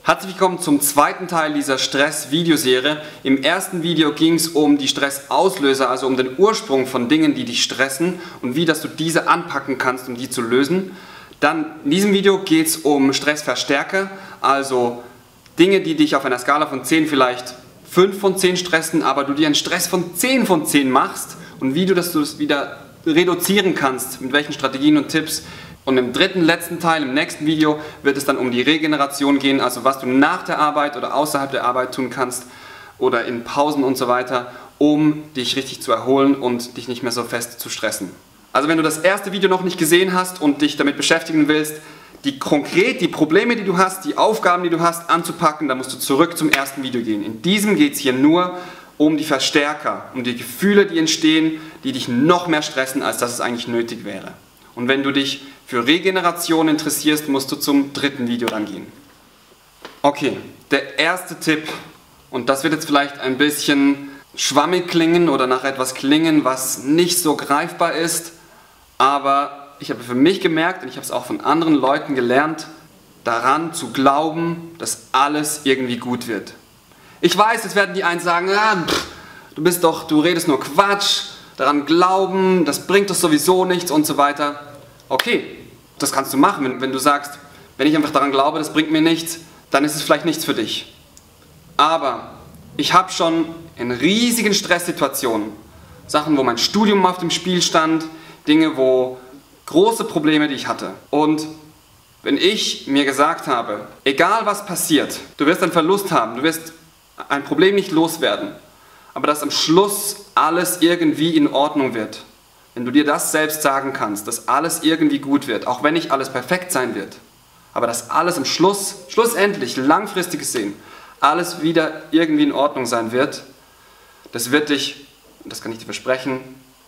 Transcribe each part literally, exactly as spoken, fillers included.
Herzlich willkommen zum zweiten Teil dieser Stress-Videoserie. Im ersten Video ging es um die Stressauslöser, also um den Ursprung von Dingen, die dich stressen und wie, dass du diese anpacken kannst, um die zu lösen. Dann in diesem Video geht es um Stressverstärker, also Dinge, die dich auf einer Skala von zehn vielleicht fünf von zehn stressen, aber du dir einen Stress von zehn von zehn machst und wie du das, du das wieder reduzieren kannst, mit welchen Strategien und Tipps. Und im dritten, letzten Teil, im nächsten Video, wird es dann um die Regeneration gehen, also was du nach der Arbeit oder außerhalb der Arbeit tun kannst oder in Pausen und so weiter, um dich richtig zu erholen und dich nicht mehr so fest zu stressen. Also wenn du das erste Video noch nicht gesehen hast und dich damit beschäftigen willst, die konkret die Probleme, die du hast, die Aufgaben, die du hast, anzupacken, dann musst du zurück zum ersten Video gehen. In diesem geht es hier nur um die Verstärker, um die Gefühle, die entstehen, die dich noch mehr stressen, als dass es eigentlich nötig wäre. Und wenn du dich für Regeneration interessierst, musst du zum dritten Video dann gehen. Okay, der erste Tipp, und das wird jetzt vielleicht ein bisschen schwammig klingen oder nach etwas klingen, was nicht so greifbar ist, aber ich habe für mich gemerkt, und ich habe es auch von anderen Leuten gelernt, daran zu glauben, dass alles irgendwie gut wird. Ich weiß, jetzt werden die einen sagen, ah, pff, du bist doch, du redest nur Quatsch, daran glauben, das bringt doch sowieso nichts und so weiter. Okay, das kannst du machen, wenn, wenn du sagst, wenn ich einfach daran glaube, das bringt mir nichts, dann ist es vielleicht nichts für dich. Aber ich habe schon in riesigen Stresssituationen, Sachen, wo mein Studium auf dem Spiel stand, Dinge, wo große Probleme, die ich hatte. Und wenn ich mir gesagt habe, egal was passiert, du wirst einen Verlust haben, du wirst ein Problem nicht loswerden, aber dass am Schluss alles irgendwie in Ordnung wird. Wenn du dir das selbst sagen kannst, dass alles irgendwie gut wird, auch wenn nicht alles perfekt sein wird, aber dass alles am Schluss, schlussendlich, langfristig gesehen, alles wieder irgendwie in Ordnung sein wird, das wird dich, das kann ich dir versprechen,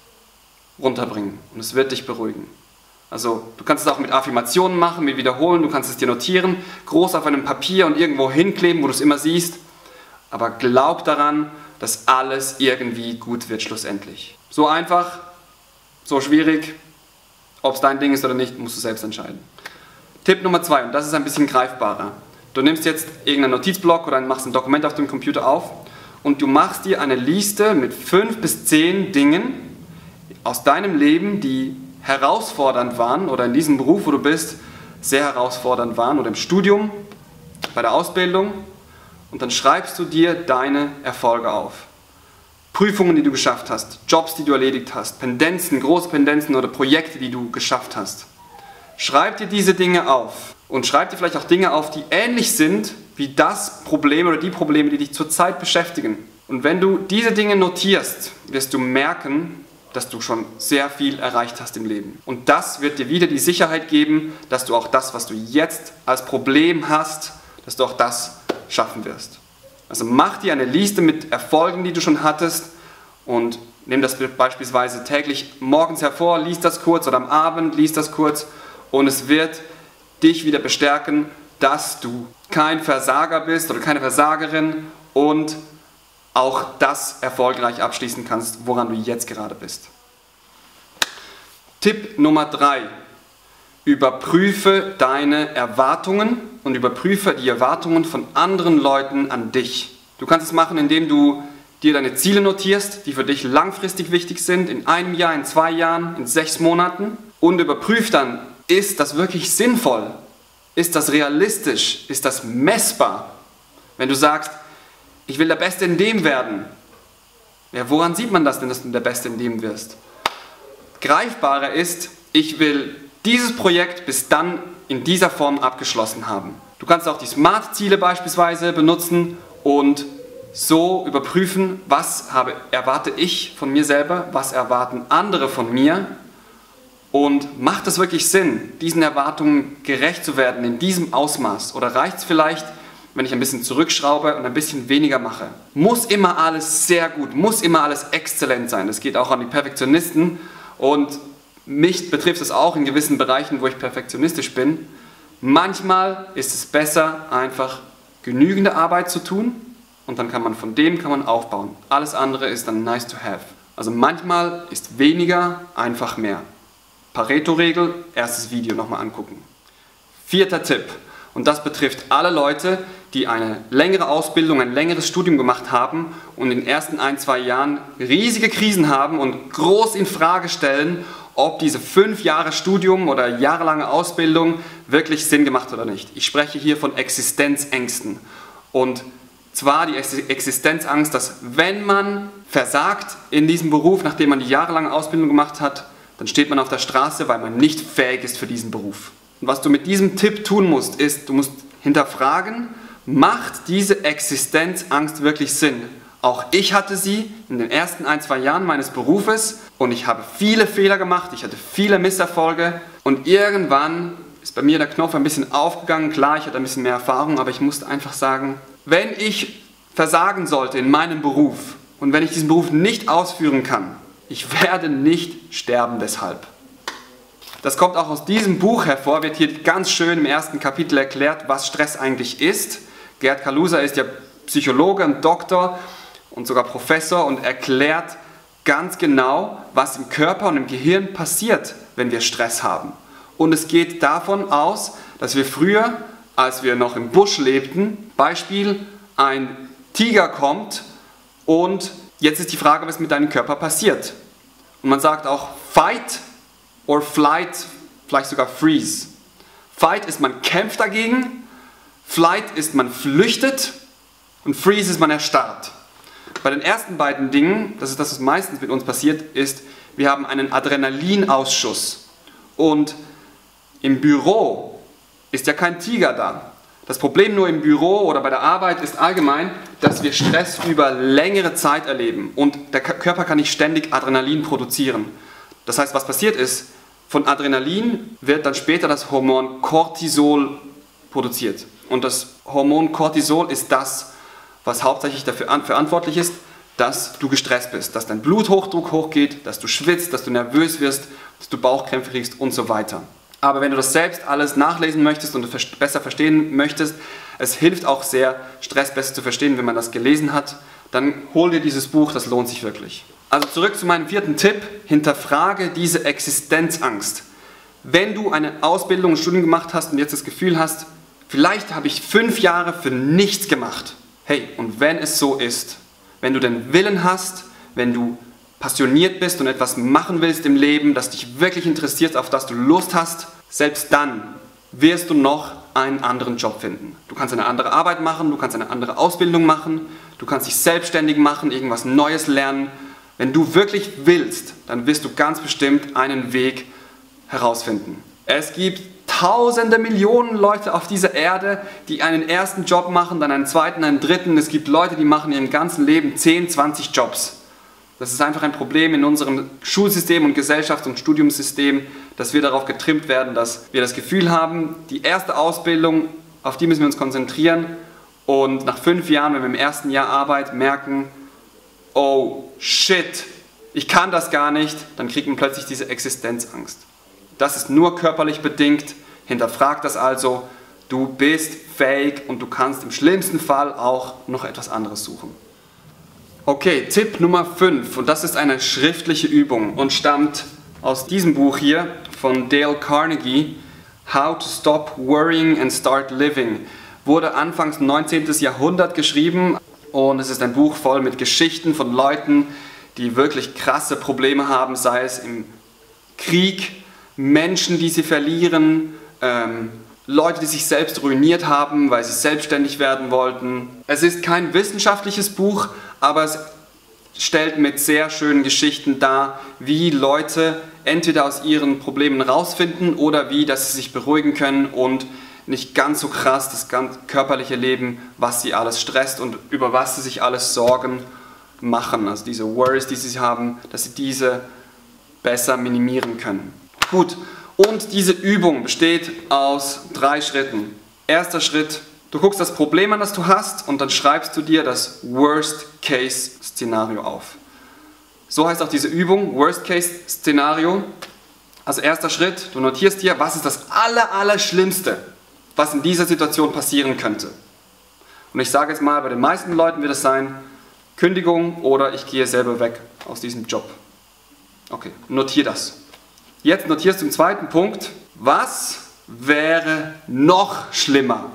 runterbringen und es wird dich beruhigen. Also du kannst es auch mit Affirmationen machen, mit Wiederholen, du kannst es dir notieren, groß auf einem Papier und irgendwo hinkleben, wo du es immer siehst, aber glaub daran, dass alles irgendwie gut wird schlussendlich. So einfach, so schwierig, ob es dein Ding ist oder nicht, musst du selbst entscheiden. Tipp Nummer zwei, und das ist ein bisschen greifbarer. Du nimmst jetzt irgendeinen Notizblock oder machst ein Dokument auf dem Computer auf und du machst dir eine Liste mit fünf bis zehn Dingen aus deinem Leben, die herausfordernd waren oder in diesem Beruf, wo du bist, sehr herausfordernd waren oder im Studium, bei der Ausbildung, und dann schreibst du dir deine Erfolge auf. Prüfungen, die du geschafft hast, Jobs, die du erledigt hast, Pendenzen, große Pendenzen oder Projekte, die du geschafft hast. Schreib dir diese Dinge auf und schreib dir vielleicht auch Dinge auf, die ähnlich sind wie das Problem oder die Probleme, die dich zurzeit beschäftigen. Und wenn du diese Dinge notierst, wirst du merken, dass du schon sehr viel erreicht hast im Leben. Und das wird dir wieder die Sicherheit geben, dass du auch das, was du jetzt als Problem hast, dass du auch das schaffen wirst. Also mach dir eine Liste mit Erfolgen, die du schon hattest und nimm das beispielsweise täglich morgens hervor, lies das kurz oder am Abend, lies das kurz und es wird dich wieder bestärken, dass du kein Versager bist oder keine Versagerin und auch das erfolgreich abschließen kannst, woran du jetzt gerade bist. Tipp Nummer drei. Überprüfe deine Erwartungen und überprüfe die Erwartungen von anderen Leuten an dich. Du kannst es machen, indem du dir deine Ziele notierst, die für dich langfristig wichtig sind, in einem Jahr, in zwei Jahren, in sechs Monaten, und überprüf dann, ist das wirklich sinnvoll? Ist das realistisch? Ist das messbar? Wenn du sagst, ich will der Beste in dem werden, ja, woran sieht man das denn, dass du der Beste in dem wirst? Greifbarer ist, ich will dieses Projekt bis dann in dieser Form abgeschlossen haben. Du kannst auch die Smart-Ziele beispielsweise benutzen und so überprüfen, was habe, erwarte ich von mir selber, was erwarten andere von mir und macht es wirklich Sinn, diesen Erwartungen gerecht zu werden in diesem Ausmaß, oder reicht es vielleicht, wenn ich ein bisschen zurückschraube und ein bisschen weniger mache? Muss immer alles sehr gut, muss immer alles exzellent sein. Das geht auch an die Perfektionisten und mich betrifft es auch in gewissen Bereichen, wo ich perfektionistisch bin. Manchmal ist es besser, einfach genügende Arbeit zu tun und dann kann man von dem kann man aufbauen. Alles andere ist dann nice to have. Also manchmal ist weniger einfach mehr. Pareto-Regel, erstes Video nochmal angucken. Vierter Tipp, und das betrifft alle Leute, die eine längere Ausbildung, ein längeres Studium gemacht haben und in den ersten ein, zwei Jahren riesige Krisen haben und groß in Frage stellen, ob diese fünf Jahre Studium oder jahrelange Ausbildung wirklich Sinn gemacht oder nicht. Ich spreche hier von Existenzängsten. Und zwar die Existenzangst, dass wenn man versagt in diesem Beruf, nachdem man die jahrelange Ausbildung gemacht hat, dann steht man auf der Straße, weil man nicht fähig ist für diesen Beruf. Und was du mit diesem Tipp tun musst, ist, du musst hinterfragen, macht diese Existenzangst wirklich Sinn? Auch ich hatte sie in den ersten ein, zwei Jahren meines Berufes und ich habe viele Fehler gemacht, ich hatte viele Misserfolge und irgendwann ist bei mir der Knopf ein bisschen aufgegangen. Klar, ich hatte ein bisschen mehr Erfahrung, aber ich musste einfach sagen, wenn ich versagen sollte in meinem Beruf und wenn ich diesen Beruf nicht ausführen kann, ich werde nicht sterben deshalb. Das kommt auch aus diesem Buch hervor, wird hier ganz schön im ersten Kapitel erklärt, was Stress eigentlich ist. Gerd Kaluza ist ja Psychologe und Doktor und sogar Professor und erklärt ganz genau, was im Körper und im Gehirn passiert, wenn wir Stress haben. Und es geht davon aus, dass wir früher, als wir noch im Busch lebten, Beispiel, ein Tiger kommt und jetzt ist die Frage, was mit deinem Körper passiert. Und man sagt auch Fight or Flight, vielleicht sogar Freeze. Fight ist, man kämpft dagegen, Flight ist, man flüchtet und Freeze ist, man erstarrt. Bei den ersten beiden Dingen, das ist das, was meistens mit uns passiert, ist, wir haben einen Adrenalinausschuss. Und im Büro ist ja kein Tiger da. Das Problem nur im Büro oder bei der Arbeit ist allgemein, dass wir Stress über längere Zeit erleben. Und der Körper kann nicht ständig Adrenalin produzieren. Das heißt, was passiert ist, von Adrenalin wird dann später das Hormon Cortisol produziert. Und das Hormon Cortisol ist das, was hauptsächlich dafür verantwortlich ist, dass du gestresst bist, dass dein Bluthochdruck hochgeht, dass du schwitzt, dass du nervös wirst, dass du Bauchkrämpfe kriegst und so weiter. Aber wenn du das selbst alles nachlesen möchtest und besser verstehen möchtest, es hilft auch sehr, Stress besser zu verstehen, wenn man das gelesen hat, dann hol dir dieses Buch, das lohnt sich wirklich. Also zurück zu meinem vierten Tipp, hinterfrage diese Existenzangst. Wenn du eine Ausbildung, ein Studium gemacht hast und jetzt das Gefühl hast, vielleicht habe ich fünf Jahre für nichts gemacht. Hey, und wenn es so ist, wenn du den Willen hast, wenn du passioniert bist und etwas machen willst im Leben, das dich wirklich interessiert, auf das du Lust hast, selbst dann wirst du noch einen anderen Job finden. Du kannst eine andere Arbeit machen, du kannst eine andere Ausbildung machen, du kannst dich selbstständig machen, irgendwas Neues lernen. Wenn du wirklich willst, dann wirst du ganz bestimmt einen Weg herausfinden. Es gibt tausende Millionen Leute auf dieser Erde, die einen ersten Job machen, dann einen zweiten, einen dritten. Es gibt Leute, die machen ihrem ganzen Leben zehn, zwanzig Jobs. Das ist einfach ein Problem in unserem Schulsystem und Gesellschafts- und Studiumssystem, dass wir darauf getrimmt werden, dass wir das Gefühl haben, die erste Ausbildung, auf die müssen wir uns konzentrieren und nach fünf Jahren, wenn wir im ersten Jahr Arbeit merken, oh shit, ich kann das gar nicht, dann kriegt man plötzlich diese Existenzangst. Das ist nur körperlich bedingt, hinterfrag das also, du bist fähig und du kannst im schlimmsten Fall auch noch etwas anderes suchen. Okay, Tipp Nummer fünf und das ist eine schriftliche Übung und stammt aus diesem Buch hier von Dale Carnegie, How to Stop Worrying and Start Living. Wurde anfangs neunzehnten Jahrhundert geschrieben und es ist ein Buch voll mit Geschichten von Leuten, die wirklich krasse Probleme haben, sei es im Krieg, Menschen, die sie verlieren, ähm, Leute, die sich selbst ruiniert haben, weil sie selbstständig werden wollten. Es ist kein wissenschaftliches Buch, aber es stellt mit sehr schönen Geschichten dar, wie Leute entweder aus ihren Problemen rausfinden oder wie, dass sie sich beruhigen können und nicht ganz so krass das ganz körperliche Leben, was sie alles stresst und über was sie sich alles Sorgen machen. Also diese Worries, die sie haben, dass sie diese besser minimieren können. Gut, und diese Übung besteht aus drei Schritten. Erster Schritt, du guckst das Problem an, das du hast und dann schreibst du dir das Worst-Case-Szenario auf. So heißt auch diese Übung, Worst-Case-Szenario. Also erster Schritt, du notierst dir, was ist das aller, aller Schlimmste, was in dieser Situation passieren könnte. Und ich sage jetzt mal, bei den meisten Leuten wird es sein, Kündigung oder ich gehe selber weg aus diesem Job. Okay, notier das. Jetzt notierst du im zweiten Punkt, was wäre noch schlimmer?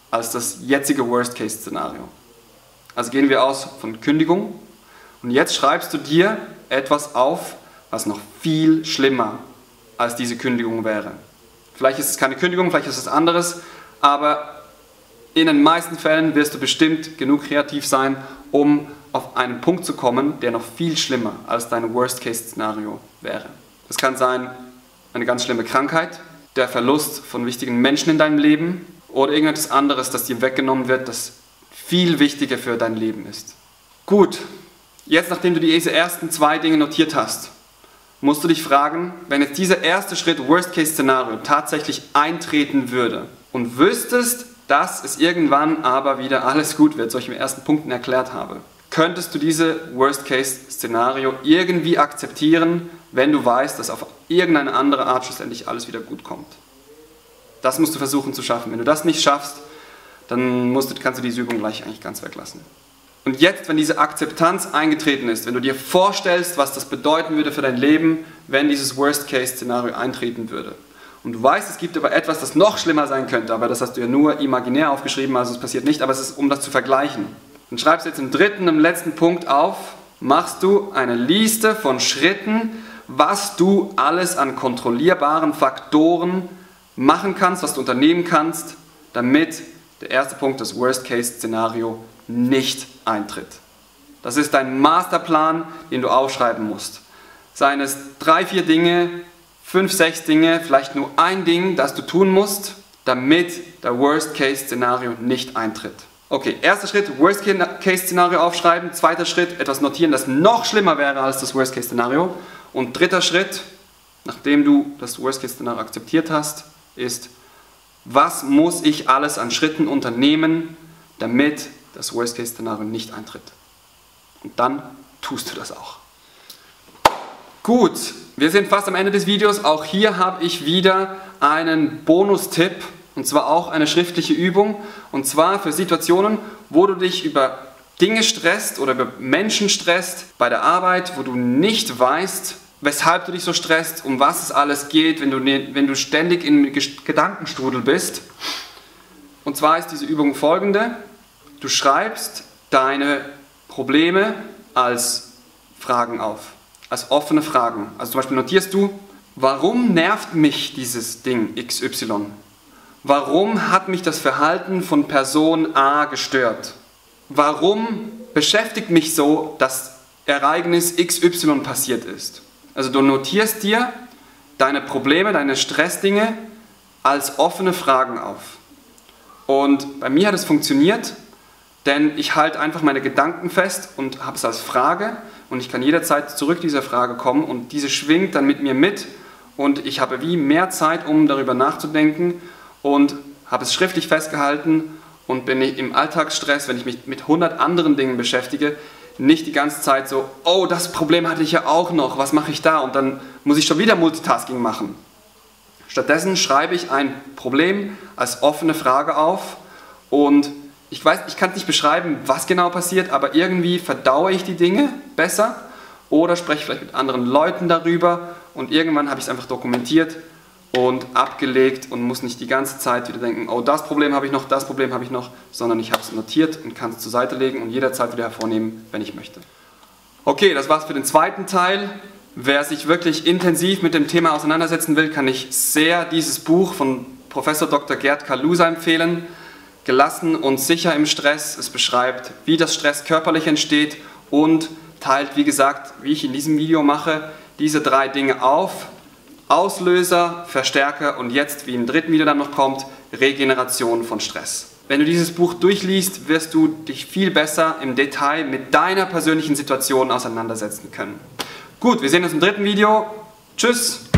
als das jetzige Worst-Case-Szenario. Also gehen wir aus von Kündigung und jetzt schreibst du dir etwas auf, was noch viel schlimmer als diese Kündigung wäre. Vielleicht ist es keine Kündigung, vielleicht ist es anderes, aber in den meisten Fällen wirst du bestimmt genug kreativ sein, um auf einen Punkt zu kommen, der noch viel schlimmer als dein Worst-Case-Szenario wäre. Das kann sein eine ganz schlimme Krankheit, der Verlust von wichtigen Menschen in deinem Leben oder irgendetwas anderes, das dir weggenommen wird, das viel wichtiger für dein Leben ist. Gut, jetzt nachdem du diese ersten zwei Dinge notiert hast, musst du dich fragen, wenn jetzt dieser erste Schritt Worst-Case-Szenario tatsächlich eintreten würde und wüsstest, dass es irgendwann aber wieder alles gut wird, so ich im ersten Punkten erklärt habe, könntest du diese Worst-Case-Szenario irgendwie akzeptieren, wenn du weißt, dass auf irgendeine andere Art schlussendlich alles wieder gut kommt. Das musst du versuchen zu schaffen. Wenn du das nicht schaffst, dann musst du, kannst du diese Übung gleich eigentlich ganz weglassen. Und jetzt, wenn diese Akzeptanz eingetreten ist, wenn du dir vorstellst, was das bedeuten würde für dein Leben, wenn dieses Worst-Case-Szenario eintreten würde, und du weißt, es gibt aber etwas, das noch schlimmer sein könnte, aber das hast du ja nur imaginär aufgeschrieben, also es passiert nicht, aber es ist, um das zu vergleichen. Dann schreibst du jetzt im dritten, im letzten Punkt auf, machst du eine Liste von Schritten, was du alles an kontrollierbaren Faktoren machen kannst, was du unternehmen kannst, damit der erste Punkt, das Worst-Case-Szenario, nicht eintritt. Das ist dein Masterplan, den du aufschreiben musst. Seien es drei, vier Dinge, fünf, sechs Dinge, vielleicht nur ein Ding, das du tun musst, damit der Worst-Case-Szenario nicht eintritt. Okay, erster Schritt, Worst-Case-Szenario aufschreiben. Zweiter Schritt, etwas notieren, das noch schlimmer wäre als das Worst-Case-Szenario. Und dritter Schritt, nachdem du das Worst-Case-Szenario akzeptiert hast, ist, was muss ich alles an Schritten unternehmen, damit das Worst-Case-Szenario nicht eintritt. Und dann tust du das auch. Gut, wir sind fast am Ende des Videos. Auch hier habe ich wieder einen Bonustipp, und zwar auch eine schriftliche Übung, und zwar für Situationen, wo du dich über Dinge stresst oder über Menschen stresst bei der Arbeit, wo du nicht weißt, weshalb du dich so stresst, um was es alles geht, wenn du, wenn du ständig im Gedankenstrudel bist. Und zwar ist diese Übung folgende: Du schreibst deine Probleme als Fragen auf, als offene Fragen. Also zum Beispiel notierst du, warum nervt mich dieses Ding X Y? Warum hat mich das Verhalten von Person A gestört? Warum beschäftigt mich so das Ereignis X Y passiert ist? Also du notierst dir deine Probleme, deine Stressdinge als offene Fragen auf. Und bei mir hat es funktioniert, denn ich halte einfach meine Gedanken fest und habe es als Frage und ich kann jederzeit zurück dieser Frage kommen und diese schwingt dann mit mir mit und ich habe wie mehr Zeit, um darüber nachzudenken und habe es schriftlich festgehalten und bin im Alltagsstress, wenn ich mich mit hundert anderen Dingen beschäftige, nicht die ganze Zeit so, oh, das Problem hatte ich ja auch noch, was mache ich da? Und dann muss ich schon wieder Multitasking machen. Stattdessen schreibe ich ein Problem als offene Frage auf und ich weiß, ich kann nicht beschreiben, was genau passiert, aber irgendwie verdaue ich die Dinge besser oder spreche vielleicht mit anderen Leuten darüber und irgendwann habe ich es einfach dokumentiert und abgelegt und muss nicht die ganze Zeit wieder denken, oh, das Problem habe ich noch, das Problem habe ich noch, sondern ich habe es notiert und kann es zur Seite legen und jederzeit wieder hervornehmen, wenn ich möchte. Okay, das war's für den zweiten Teil. Wer sich wirklich intensiv mit dem Thema auseinandersetzen will, kann ich sehr dieses Buch von Professor Doktor Gerd Kaluza empfehlen. Gelassen und sicher im Stress. Es beschreibt, wie das Stress körperlich entsteht und teilt, wie gesagt, wie ich in diesem Video mache, diese drei Dinge auf. Auslöser, Verstärker und jetzt, wie im dritten Video dann noch kommt, Regeneration von Stress. Wenn du dieses Buch durchliest, wirst du dich viel besser im Detail mit deiner persönlichen Situation auseinandersetzen können. Gut, wir sehen uns im dritten Video. Tschüss!